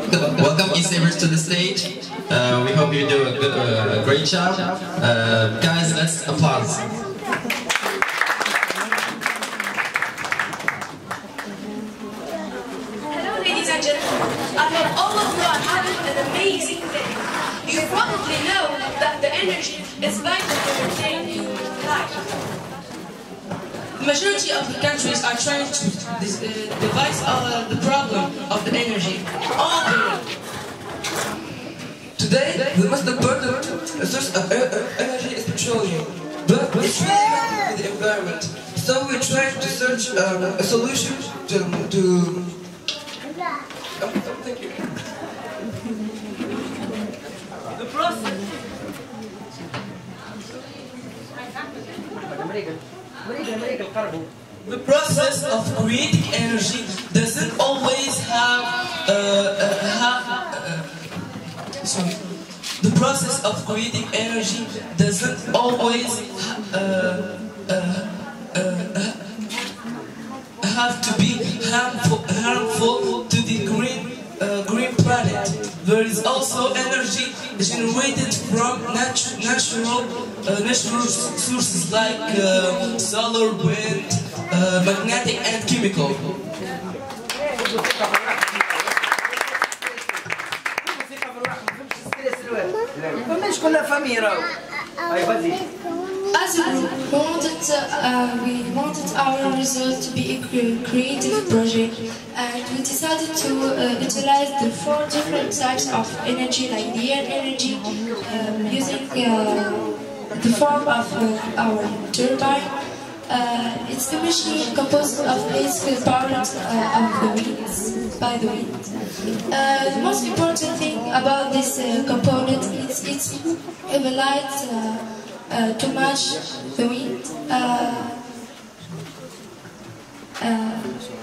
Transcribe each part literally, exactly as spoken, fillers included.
Welcome E-Savers to the stage. Uh, we hope you do a, good, uh, a great job. Uh, guys, let's applause. Hello ladies and gentlemen. I hope all of you are having an amazing day. You probably know that the energy is vital to maintain human life. The majority of the countries are trying to dis uh, devise uh, the problem of the energy. All the world. Today, the most important source of energy is petroleum, but it's really harmful to the environment. So we try to search um, a solution to... to um, thank you. The process. The process of creating energy doesn't always have uh, uh, have. Uh, sorry. The process of creating energy doesn't always uh, uh, uh, have to be harmful, harmful to the green uh, green planet. There is also energy generated from nat natural uh, natural sources like uh, solar, wind, uh, magnetic, and chemical. As a group, we wanted, uh, we wanted our result to be a creative project, and we decided to uh, utilize the four different types of energy, like the air energy, um, using uh, the form of uh, our turbine. Uh, it's a machine composed of basically powered uh, of the winds, by the wind. Uh, the most important thing about this uh, component is its light uh, uh, to match the wind. Uh, uh,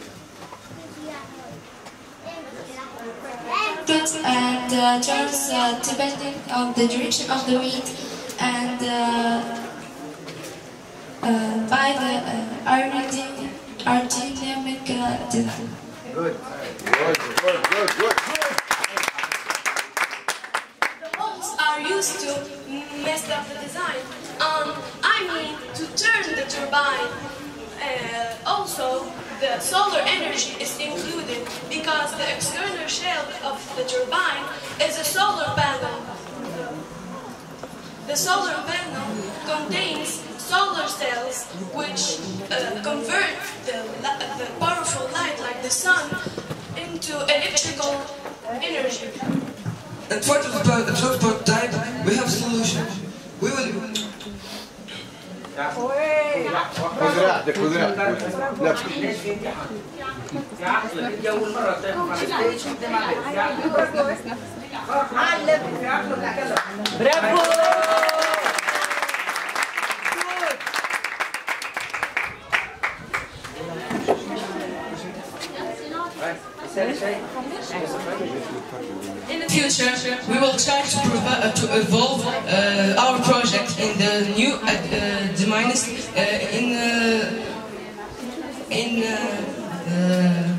and uh, turns uh, depending on the direction of the wind and uh, uh, by the uh, aerodynamic, aerodynamic uh, design. Good. Good, good, good, good. The holes are used to mess up the design. Um, I mean to turn the turbine. Uh, also, the solar energy is included because the external shell of the turbine is a solar panel. The solar panel contains solar cells which uh, convert the, the powerful light like the sun into electrical energy. And for the transport type, we have solution. We will... قدرات قدرات In the future, we will try to, provide, to evolve uh, our project in the new uh, uh, domains uh, in uh, in uh, uh,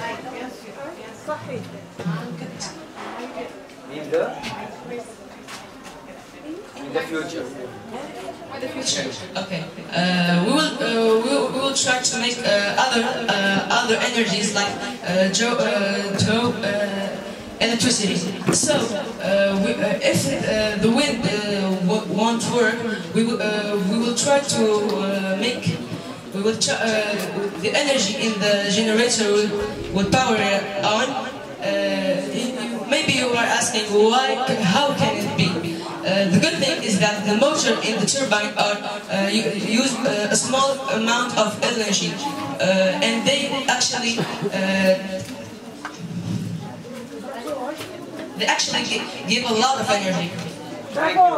in the future. in the future. Okay. Uh, we will uh, we will we will try to make uh, other uh, other energies like uh, jo uh, jo uh, electricity. So, uh, we, uh, if uh, the wind uh, won't work, we will uh, we will try to uh, make we will try, uh, the energy in the generator will, will power it on. Uh, maybe you are asking why? How can it be? Uh, the good thing is that the motor in the turbine are uh, use uh, a small amount of energy, uh, and they actually. Uh, They actually give a lot of energy. Thank you.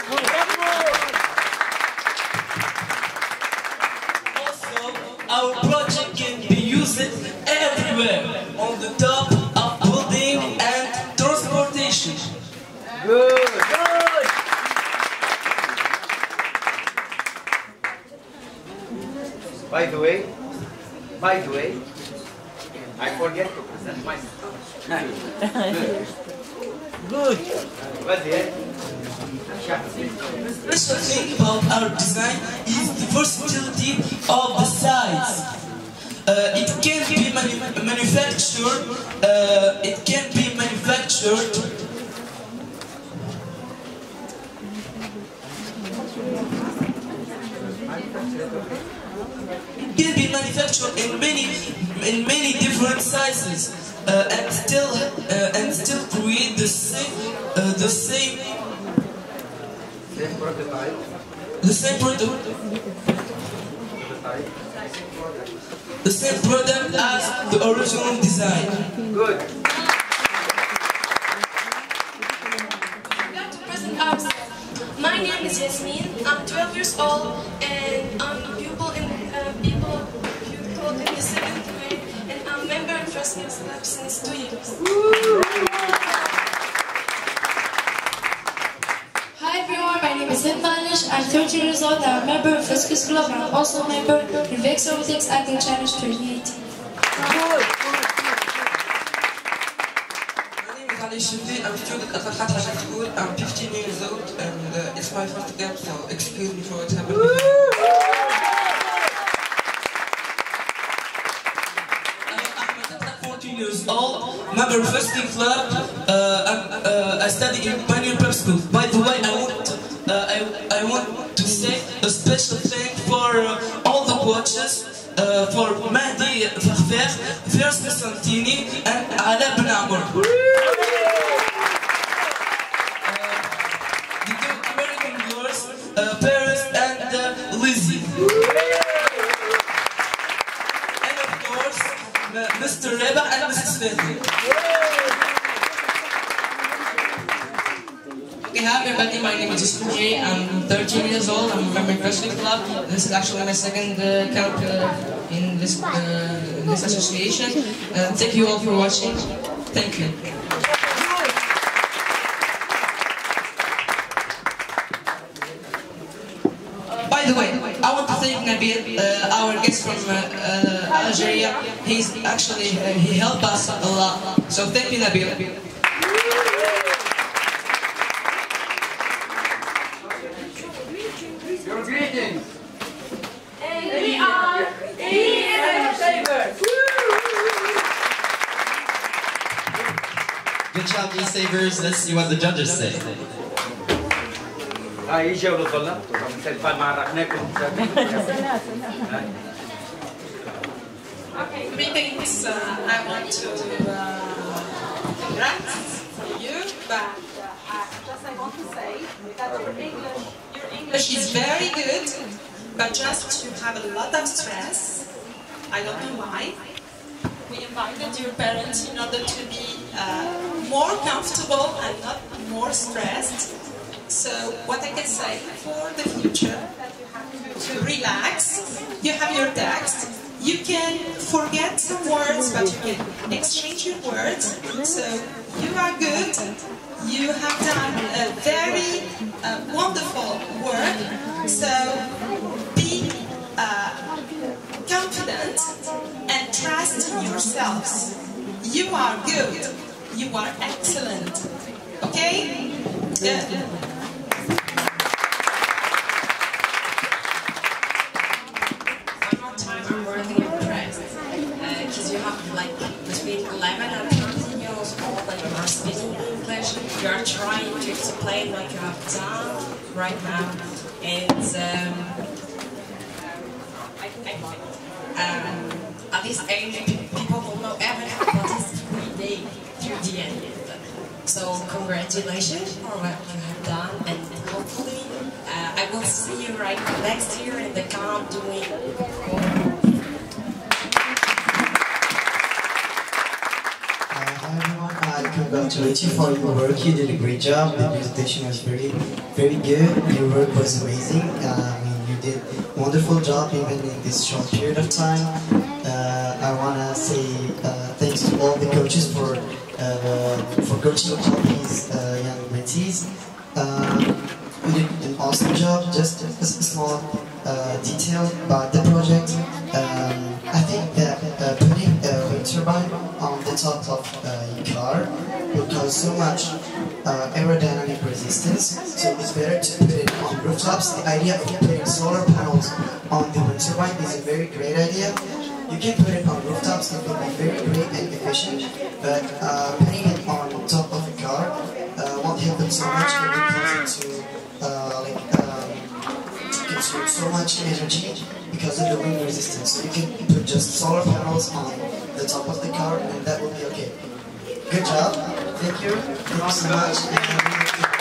Also, our project can be used everywhere, on the top of building and transportation. Good. Good. By the way, by the way, I forget to present. Good. Vas-y, hein. The special thing about our design is the versatility of the size. Uh, it can be manu manufactured. Uh, it can be manufactured. It can be manufactured in many, in many different sizes, uh, and still, uh, and still create the same, uh, the same, the same product, the same product as the original design. Good. We got to present ourselves. My name is Yasmin. I'm twelve years old, and I'm a pupil in uh, people pupil in the seventh grade, and I'm a member in First Class Lab since two years. Hi everyone, my name is Hind Manish. I'm thirteen years old. I'm a member of First Class Club, and I'm also a member in Vex Robotics Acting Challenge twenty eighteen. My name is Ali Shifi. I'm a student at Al-Khat High School. I'm fifteen years old, and uh, it's my first game, so excuse me for what's happening. fourteen years old, member of First Class Club. Uh, I'm, uh, I study in Pioneer Prep School. By the way, I want to, uh, I, I want to say a special thank for uh, all the coaches, uh, for Mahdi Fakhfer, Firas Santini, and Ala Ben Amr. Uh, the two American girls, uh, Paris and uh, Lizzie. And of course, uh, Mister Reba and Missus Fetty. Okay, hi everybody, my name is Yusuf J. I'm thirteen years old, I'm a member of Wrestling Club. This is actually my second uh, camp uh, in this, uh, in this association. Uh, thank you all for watching. Thank you. By the way, I want to thank Nabil, uh, our guest from uh, uh, Algeria. He's actually, uh, he helped us a lot. So thank you, Nabil. Your greetings. And we are E-Savers. Good job, E-Savers. Let's see what the judges say. هاي جولة ظلة. تلفان مع رحناكم. Okay, greetings. Uh, I want to uh, congrats for you, but uh, I just I want to say that your English, your English is very good, but just you have a lot of stress. I don't know why. We invited your parents in order to be uh, more comfortable and not more stressed. So what I can say for the future, that you have to relax. You have your text. You can forget some words, but you can exchange your words. So you are good. You have done a very uh, wonderful work. So be uh, confident and trust in yourselves. You are good. You are excellent. Okay? Yeah. I'm really impressed because uh, you have like between eleven and thirteen years old and you are speaking English. You are trying to explain what you have done right now, and um, I, I, um, at this age, people don't know everything about this three day through the end. So congratulations for what you have done, and hopefully uh, I will see you right next year in the camp doing. I congratulate you for your work. You did a great job. The presentation was very, very good. Your work was amazing. Uh, I mean, you did a wonderful job even in this short period of time. Uh, I want to say uh, thanks to all the coaches for uh, for coaching all these uh, young mentees. Um, you did an awesome job. Just a small uh, detail about the project. Um, I think that uh, putting a wind turbine on the the top of uh, your car will cause so much uh, aerodynamic resistance, so it's better to put it on rooftops. The idea of putting solar panels on the wind turbine is a very great idea. You can put it on rooftops, it will be very great and efficient, but uh, putting it on top of the car uh, won't help it so much because it to uh, like um, consume so much energy because of the wind resistance. So you can put just solar panels on the top of the car and that will be okay. Good job. Thank you. Thank you so much.